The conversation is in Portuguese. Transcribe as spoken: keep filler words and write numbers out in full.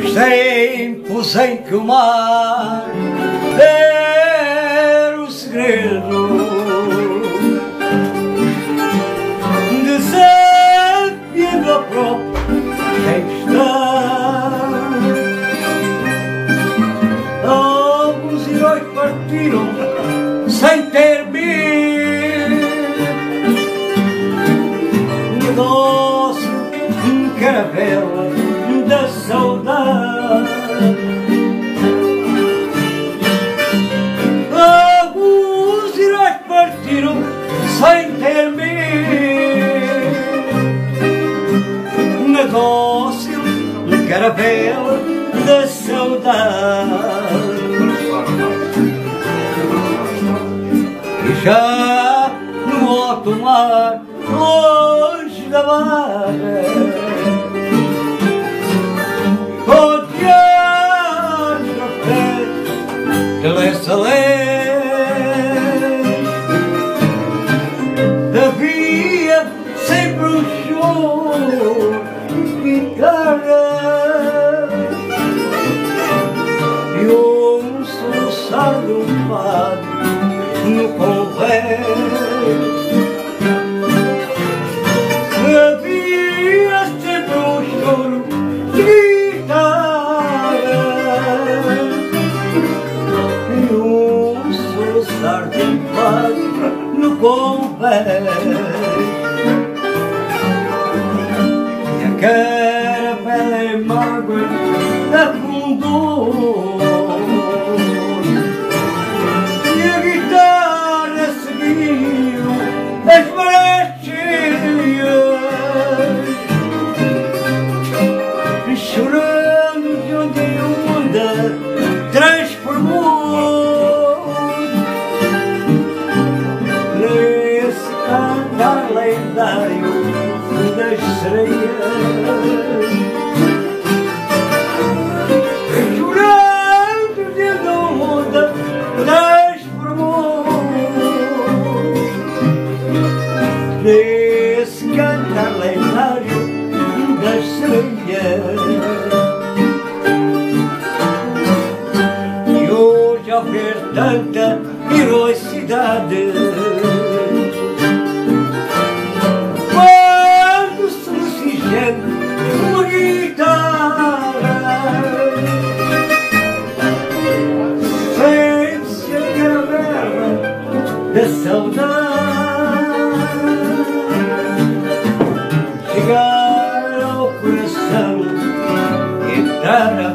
tempos em que o mar era o segredo, desafiando a própria tempestade. Alguns heróis partiram sem ter medo, negócio de caravela da saudade. Alguns heróis partiram sem ter medo, negócio de caravela da saudade. E já no alto mar, longe da maré, rodeados no pé de leste a leste, havia sempre um choro de guitarra e um soluçar de um fado no convés. Havia sempre um choro de guitarra e um soluçar de um fado no convés. E a caravela em mágoa afundou, e a guitarra seguiu as marés cheias, chorando de onde a onda transformou nesse cantar lendário das sereias. Chorando de onde a onda transformou nesse cantar lendário das sereias. E hoje, ao ver tanta heroicidade, quando se lucigena uma guitarra, sente-se a caravela da saudade chegar ao coração e entrar